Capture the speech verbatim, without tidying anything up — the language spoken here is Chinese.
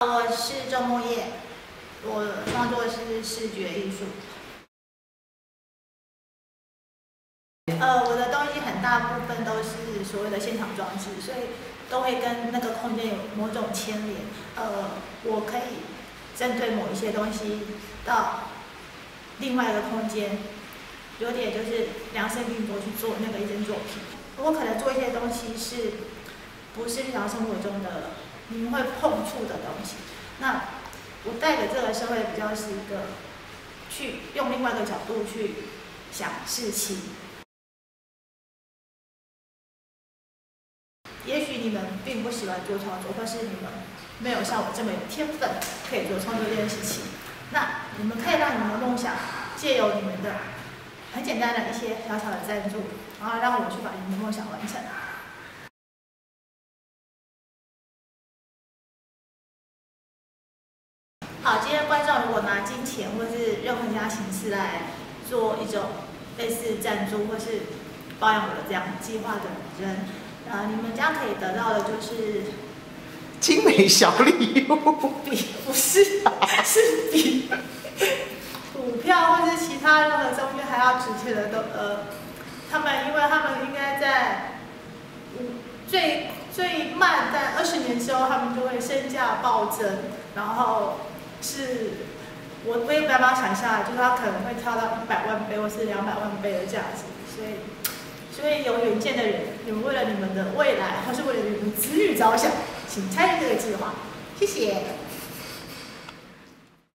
我是周末叶，我创作是视觉艺术。呃，我的东西很大部分都是所谓的现场装置，所以都会跟那个空间有某种牵连。呃，我可以针对某一些东西到另外一个空间，有点就是量身定做去做那个一件作品。我可能做一些东西是不是日常生活中的你们会碰触的东西？那我带给这个社会比较是一个去用另外一个角度去想事情。也许你们并不喜欢做创作，或是你们没有像我这么有天分可以做创作这件事情，那你们可以让你们的梦想借由你们的很简单的一些小小的赞助，然后让我去把你们的梦想完成。好，今天观众如果拿金钱或是任何其他形式来做一种类似赞助或是包养我的这样计划的人，呃，你们将可以得到的就是精美小礼物， 比不是是比股票或是其他任何东西还要值钱的都呃，他们因为他们应该在最最慢在二十年之后，他们就会身价暴增，然后。是，我我也没办法想象，就是它可能会跳到一百万倍或是两百万倍的价值，所以，所以有远见的人，你们为了你们的未来，或是为了你们子女着想，请参与这个计划，谢谢。